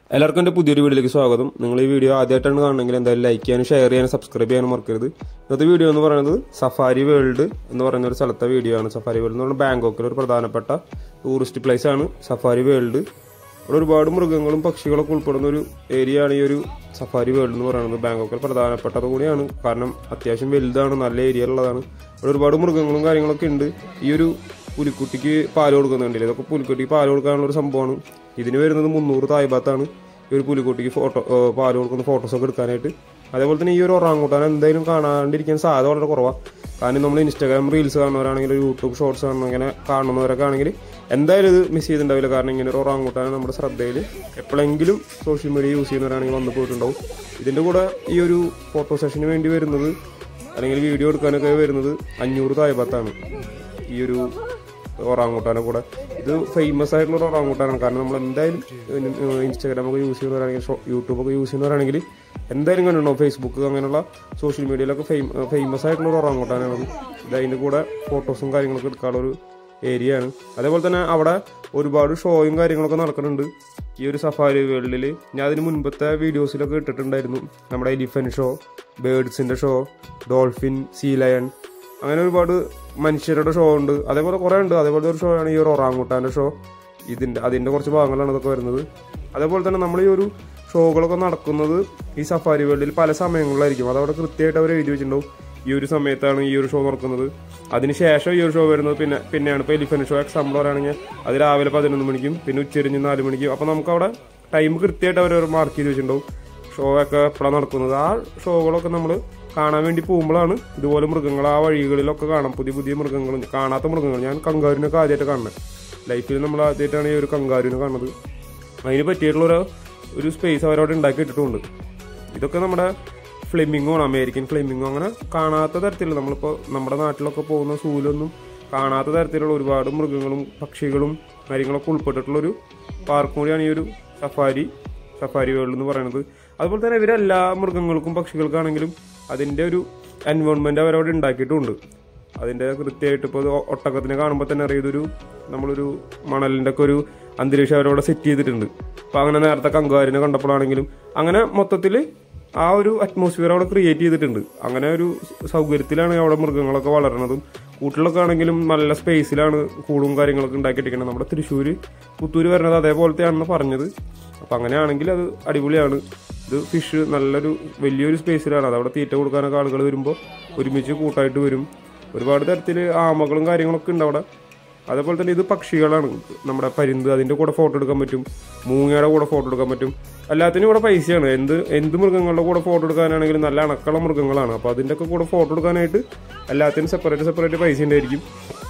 എല്ലാവർക്കും എൻ്റെ പുതിയൊരു വീഡിയോയിലേക്ക് സ്വാഗതം. നിങ്ങൾ ഈ വീഡിയോ ആദ്യമായിട്ടാണ് കാണണമെങ്കിൽ എന്തായാലും ലൈക്ക് ചെയ്യാനും ഷെയർ ചെയ്യാനും സബ്സ്ക്രൈബ് ചെയ്യാനും മറക്കരുത്. ഇന്നത്തെ വീഡിയോ എന്ന് പറയുന്നത് സഫാരി വേൾഡ് എന്ന് പറയുന്ന ഒരു സ്ഥലത്തെ വീഡിയോ ആണ്. സഫാരി വേൾഡ് എന്ന് പറഞ്ഞാൽ ബാങ്കോക്കിലെ ഒരു പ്രധാനപ്പെട്ട ടൂറിസ്റ്റ് പ്ലേസ് ആണ് സഫാരി വേൾഡ്. ഇവിടെ ഒരുപാട് മൃഗങ്ങളും പക്ഷികളൊക്കെ ഉൾപ്പെടുന്ന ഒരു ഏരിയ ആണ് ഈ ഒരു സഫാരി വേൾഡ് എന്ന് പറയുന്നത്. ബാങ്കോക്കിൽ പ്രധാനപ്പെട്ടത് കൂടിയാണ്, കാരണം അത്യാവശ്യം വലുതാണ്, നല്ല ഏരിയയിലുള്ളതാണ്. ഇവിടെ ഒരുപാട് മൃഗങ്ങളും കാര്യങ്ങളൊക്കെ ഉണ്ട്. ഈ ഒരു പുലിക്കുട്ടിക്ക് പാല് കൊടുക്കുന്നുണ്ടല്ലോ, ഇതൊക്കെ പുലിക്കുട്ടിക്ക് പാല് കൊടുക്കാനുള്ള ഒരു സംഭവമാണ്. ഇതിന് വരുന്നത് 300 തായ്ബാത്താണ് ഈ ഒരു പുലിക്കുട്ടിക്ക് പാല് കൊടുക്കുന്ന ഫോട്ടോസൊക്കെ എടുക്കാനായിട്ട്. അതേപോലെ തന്നെ ഈ ഒരു ഒറാങ്ങൂട്ടാൻ എന്തായാലും കാണാണ്ടിരിക്കാൻ സാധ്യത വളരെ കുറവാണ്. കാരണം നമ്മൾ ഇൻസ്റ്റാഗ്രാം റീൽസ് കാണുന്നവരാണെങ്കിൽ, യൂട്യൂബ് ഷോർട്സ് അങ്ങനെ കാണുന്നവരൊക്കെ ആണെങ്കിൽ എന്തായാലും ഇത് മിസ് ചെയ്തിട്ടുണ്ടാവില്ല. കാരണം ഇങ്ങനെ ഒരു ഒറാങ്ങൂട്ടാൻ നമ്മുടെ ശ്രദ്ധയിൽ എപ്പോഴെങ്കിലും സോഷ്യൽ മീഡിയ യൂസ് ചെയ്യുന്നവരാണെങ്കിൽ വന്നു പോയിട്ടുണ്ടാവും. ഇതിൻ്റെ കൂടെ ഈ ഒരു ഫോട്ടോ സെഷന് വേണ്ടി വരുന്നത് അല്ലെങ്കിൽ വീഡിയോ എടുക്കാനൊക്കെ വരുന്നത് 500 തായ്ബാത്താണ് ഈ ഒരു ഒറാങ്ങൂട്ടാനെ കൂടെ. ഇത് ഫേമസ് ആയിട്ടുള്ള ഒരു ഒറാങ്ങൂട്ടാനാണ്. കാരണം നമ്മൾ എന്തായാലും ഇൻസ്റ്റാഗ്രാമൊക്കെ യൂസ് ചെയ്യുന്നവരാണെങ്കിൽ, യൂട്യൂബൊക്കെ യൂസ് ചെയ്യുന്നവരാണെങ്കിൽ എന്തായാലും കണ്ടിട്ടുണ്ടാവും. ഫേസ്ബുക്ക് അങ്ങനെയുള്ള സോഷ്യൽ മീഡിയയിലൊക്കെ ഫേമസ് ആയിട്ടുള്ള ഒരു ഒറാങ്ങൂട്ടാനാണ്. ഇത് അതിൻ്റെ കൂടെ ഫോട്ടോസും കാര്യങ്ങളൊക്കെ എടുക്കാനുള്ള ഒരു ഏരിയ ആണ്. അതേപോലെ തന്നെ അവിടെ ഒരുപാട് ഷോയും കാര്യങ്ങളൊക്കെ നടക്കുന്നുണ്ട് ഈ ഒരു സഫാരി വേൾഡിൽ. ഞാൻ അതിന് മുൻപത്തെ വീഡിയോസിലൊക്കെ ഇട്ടിട്ടുണ്ടായിരുന്നു. നമ്മുടെ എലിഫന്റ് ഷോ, ബേർഡ്സിൻ്റെ ഷോ, ഡോൾഫിൻ, സീ ലയൺ, അങ്ങനെ ഒരുപാട് മനുഷ്യരുടെ ഷോ ഉണ്ട്. അതേപോലെ കുറേ ഉണ്ട്. അതേപോലത്തെ ഒരു ഷോ ആണ് ഈ ഒരു ഒറാങ്ങൂട്ടാൻ്റെ ഷോ. അതിൻ്റെ കുറച്ച് ഭാഗങ്ങളാണ് ഇതൊക്കെ വരുന്നത്. അതേപോലെ തന്നെ നമ്മൾ ഈ ഒരു ഷോകളൊക്കെ നടക്കുന്നത് ഈ സഫാരി വേൾഡിൽ പല സമയങ്ങളിലായിരിക്കും. അതവിടെ കൃത്യമായിട്ട് അവർ എഴുതി വെച്ചിട്ടുണ്ടാവും ഈ ഒരു സമയത്താണ് ഈ ഒരു ഷോ നടക്കുന്നത്. അതിനുശേഷം ഈ ഒരു ഷോ വരുന്നത് പിന്നെയാണ്. ഇപ്പോൾ എലിഫന്റ് ഷോ എക്സാമ്പിൾ പറയുകയാണെങ്കിൽ അത് രാവിലെ 11 മണിക്കും പിന്നെ ഉച്ചരിഞ്ഞ് 4 മണിക്കും. അപ്പോൾ നമുക്കവിടെ ടൈം കൃത്യമായിട്ട് അവർ മാർക്ക് ചെയ്ത് വെച്ചിട്ടുണ്ടാവും ഷോ ഒക്കെ എപ്പോഴാണ് നടക്കുന്നത്. ആ ഷോകളൊക്കെ നമ്മൾ കാണാൻ വേണ്ടി പോകുമ്പോഴാണ് ഇതുപോലെ മൃഗങ്ങൾ ആ വഴികളിലൊക്കെ കാണാം. പുതിയ പുതിയ മൃഗങ്ങൾ, കാണാത്ത മൃഗങ്ങൾ. ഞാൻ കങ്കാരുവിനൊക്കെ ആദ്യമായിട്ട് കാണുന്നത് ലൈഫിൽ. നമ്മൾ ആദ്യമായിട്ടാണ് ഈ ഒരു കങ്കാരുവിനെ കാണുന്നത്. അതിന് പറ്റിയിട്ടുള്ള ഒരു സ്പേസ് അവരവിടെ ഉണ്ടാക്കി ഇട്ടിട്ടുണ്ട്. ഇതൊക്കെ നമ്മുടെ ഫ്ലെമിംഗോ ആണ്, അമേരിക്കൻ ഫ്ലെമിംഗോ. അങ്ങനെ കാണാത്ത തരത്തിലുള്ള, നമ്മളിപ്പോൾ നമ്മുടെ നാട്ടിലൊക്കെ പോകുന്ന സൂലൊന്നും കാണാത്ത തരത്തിലുള്ള ഒരുപാട് മൃഗങ്ങളും പക്ഷികളും കാര്യങ്ങളൊക്കെ ഉൾപ്പെട്ടിട്ടുള്ളൊരു പാർക്കും കൂടിയാണ് ഈ ഒരു സഫാരി വേൾഡ് എന്ന് പറയുന്നത്. അതുപോലെ തന്നെ ഇവരെല്ലാ മൃഗങ്ങൾക്കും പക്ഷികൾക്കാണെങ്കിലും അതിൻ്റെ ഒരു എൻവയോൺമെൻറ്റ് അവരവിടെ ഉണ്ടാക്കിയിട്ടുമുണ്ട്. അതിൻ്റെ കൃത്യമായിട്ട് ഇപ്പോൾ ഒട്ടകത്തിനെ കാണുമ്പോൾ തന്നെ അറിയാം നമ്മളൊരു മണലിൻ്റെ ഒക്കെ ഒരു അന്തരീക്ഷം അവരവിടെ സെറ്റ് ചെയ്തിട്ടുണ്ട്. അപ്പോൾ അങ്ങനെ നേരത്തെ കങ്കാരിനെ കണ്ടപ്പോഴാണെങ്കിലും അങ്ങനെ മൊത്തത്തിൽ ആ ഒരു അറ്റ്മോസ്ഫിയർ അവിടെ ക്രിയേറ്റ് ചെയ്തിട്ടുണ്ട്. അങ്ങനെ ഒരു സൗകര്യത്തിലാണ് അവിടെ മൃഗങ്ങളൊക്കെ വളരണതും. കൂട്ടിലൊക്കെ ആണെങ്കിലും നല്ല സ്പേസിലാണ് കൂടും കാര്യങ്ങളൊക്കെ ഉണ്ടാക്കിയിട്ടിരിക്കുന്നത്. നമ്മുടെ തൃശ്ശൂർ, പുത്തൂർ വരുന്നത് അതേപോലത്തെയാണെന്ന് പറഞ്ഞത്. അപ്പം അങ്ങനെയാണെങ്കിൽ അത് അടിപൊളിയാണ്. ഇത് ഫിഷ് നല്ലൊരു വലിയൊരു സ്പേസിലാണ്. അതവിടെ തീറ്റ കൊടുക്കാനൊക്കെ ആളുകൾ വരുമ്പോൾ ഒരുമിച്ച് കൂട്ടായിട്ട് വരും. ഒരുപാട് തരത്തിൽ ആമകളും കാര്യങ്ങളൊക്കെ ഉണ്ട് അവിടെ. അതേപോലെ തന്നെ ഇത് പക്ഷികളാണ്. നമ്മുടെ പരുന്ത്, അതിൻ്റെ കൂടെ ഫോട്ടോ എടുക്കാൻ പറ്റും. മൂങ്ങയുടെ കൂടെ ഫോട്ടോ എടുക്കാൻ പറ്റും. എല്ലാത്തിനും ഇവിടെ പൈസയാണ്. എന്ത് മൃഗങ്ങളുടെ കൂടെ ഫോട്ടോ എടുക്കാനാണെങ്കിലും നല്ല അണക്കുള്ള മൃഗങ്ങളാണ്. അപ്പോൾ അതിൻ്റെയൊക്കെ കൂടെ ഫോട്ടോ എടുക്കാനായിട്ട് എല്ലാത്തിനും സെപ്പറേറ്റ് പൈസ ഉണ്ടായിരിക്കും.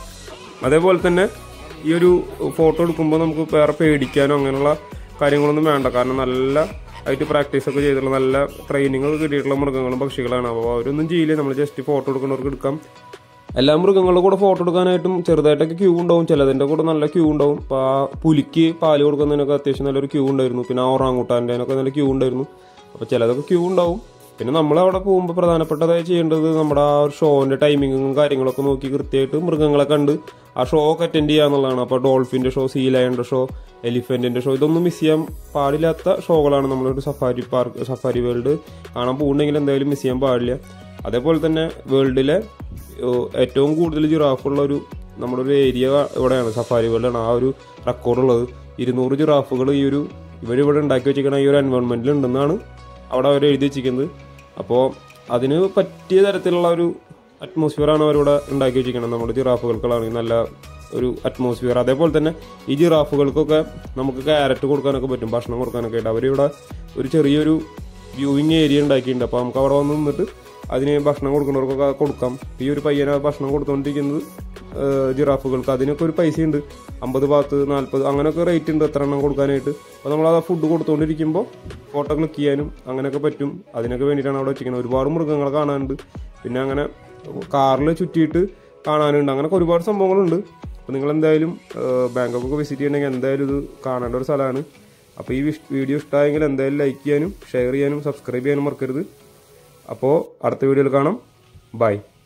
അതേപോലെ തന്നെ ഈ ഒരു ഫോട്ടോ എടുക്കുമ്പോൾ നമുക്ക് വേറെ പേടിക്കാനോ അങ്ങനെയുള്ള കാര്യങ്ങളൊന്നും വേണ്ട. കാരണം നല്ല ആയിട്ട് പ്രാക്ടീസൊക്കെ ചെയ്തിട്ടുള്ള, നല്ല ട്രെയിനിങ് ഒക്കെ കിട്ടിയിട്ടുള്ള മൃഗങ്ങളും പക്ഷികളാണ്. അപ്പോൾ അവരൊന്നും ചെയ്യില്ല. നമ്മൾ ജസ്റ്റ് ഫോട്ടോ എടുക്കുന്നവർക്ക് എടുക്കാം. എല്ലാ മൃഗങ്ങളുടെ കൂടെ ഫോട്ടോ എടുക്കാനായിട്ടും ചെറുതായിട്ടൊക്കെ ക്യൂ ഉണ്ടാവും. ചിലതിൻ്റെ കൂടെ നല്ല ക്യൂ ഉണ്ടാവും. അപ്പോൾ ആ പുലിക്ക് പാല് കൊടുക്കുന്നതിനൊക്കെ അത്യാവശ്യം നല്ലൊരു ക്യൂ ഉണ്ടായിരുന്നു. പിന്നെ ആ ഒറാങ്ങൂട്ടാൻ്റെനൊക്കെ നല്ല ക്യൂ ഉണ്ടായിരുന്നു. അപ്പോൾ ചിലതൊക്കെ ക്യൂ ഉണ്ടാവും. പിന്നെ നമ്മളവിടെ പോകുമ്പോൾ പ്രധാനപ്പെട്ടതായി ചെയ്യേണ്ടത് നമ്മുടെ ആ ഒരു ഷോൻ്റെ ടൈമിങ്ങും കാര്യങ്ങളൊക്കെ നോക്കി കൃത്യമായിട്ട് മൃഗങ്ങളെ കണ്ട് ആ ഷോ ഒക്കെ അറ്റൻഡ് ചെയ്യുക എന്നുള്ളതാണ്. അപ്പോൾ ഡോൾഫിൻ്റെ ഷോ, സീ ലയണിൻ്റെ ഷോ, എലിഫൻറ്റിൻ്റെ ഷോ, ഇതൊന്നും മിസ് ചെയ്യാൻ പാടില്ലാത്ത ഷോകളാണ് നമ്മളൊരു സഫാരി വേൾഡ് കാണാൻ പോകുന്നുണ്ടെങ്കിൽ എന്തായാലും മിസ് ചെയ്യാൻ പാടില്ല. അതേപോലെ തന്നെ വേൾഡിലെ ഏറ്റവും കൂടുതൽ ജിറാഫുള്ള നമ്മുടെ ഒരു ഏരിയ ഇവിടെയാണ്, സഫാരി വേൾഡാണ്. ആ ഒരു റെക്കോർഡുള്ളത് 200 ജിറാഫുകൾ ഇവരിവിടെ ഉണ്ടാക്കി വെച്ചിരിക്കുന്ന ഈ ഒരു എൻവയോൺമെൻറ്റിൽ ഉണ്ടെന്നാണ് അവിടെ അവർ എഴുതി വെച്ചിരിക്കുന്നത്. അപ്പോൾ അതിന് പറ്റിയ തരത്തിലുള്ള ഒരു അറ്റ്മോസ്ഫിയറാണ് അവരിവിടെ ഉണ്ടാക്കി വെച്ചിരിക്കുന്നത്. നമ്മുടെ ജിറാഫുകൾക്കാണെങ്കിൽ നല്ല ഒരു അറ്റ്മോസ്ഫിയർ. അതേപോലെ തന്നെ ഈ ജിറാഫുകൾക്കൊക്കെ നമുക്ക് ക്യാരറ്റ് കൊടുക്കാനൊക്കെ പറ്റും, ഭക്ഷണം കൊടുക്കാനൊക്കെ ആയിട്ട്. അവരിവിടെ ഒരു ചെറിയൊരു വ്യൂവിങ് ഏരിയ ഉണ്ടാക്കിയിട്ടുണ്ട്. അപ്പോൾ നമുക്ക് അവിടെ വന്ന് നിന്നിട്ട് അതിന് ഭക്ഷണം കൊടുക്കുന്നവർക്കൊക്കെ കൊടുക്കാം. ഈ ഒരു പയ്യനെ ഭക്ഷണം കൊടുത്തുകൊണ്ടിരിക്കുന്നത് ജിറാഫുകൾക്ക്. അതിനൊക്കെ ഒരു പൈസയുണ്ട്, 50 ബാത്ത്, 40 അങ്ങനെയൊക്കെ റേറ്റ് ഉണ്ട് എത്ര എണ്ണം കൊടുക്കാനായിട്ട്. അപ്പോൾ നമ്മളത് ഫുഡ് കൊടുത്തുകൊണ്ടിരിക്കുമ്പോൾ ഫോട്ടോ ക്ലിക്ക് ചെയ്യാനും അങ്ങനെയൊക്കെ പറ്റും. അതിനൊക്കെ വേണ്ടിയിട്ടാണ് അവിടെ വെച്ചിരിക്കുന്നത്. ഒരുപാട് മൃഗങ്ങളെ കാണാനുണ്ട്. പിന്നെ അങ്ങനെ കാറിൽ ചുറ്റിയിട്ട് കാണാനുണ്ട്. അങ്ങനെയൊക്കെ ഒരുപാട് സംഭവങ്ങളുണ്ട്. അപ്പോൾ നിങ്ങളെന്തായാലും ബാങ്കോക്കൊക്കെ വിസിറ്റ് ചെയ്യണമെങ്കിൽ എന്തായാലും ഇത് കാണേണ്ട ഒരു സ്ഥലമാണ്. അപ്പോൾ ഈ വീഡിയോ ഇഷ്ടമായെങ്കിൽ എന്തായാലും ലൈക്ക് ചെയ്യാനും ഷെയർ ചെയ്യാനും സബ്സ്ക്രൈബ് ചെയ്യാനും മറക്കരുത്. അപ്പോൾ അടുത്ത വീഡിയോയിൽ കാണാം. ബൈ.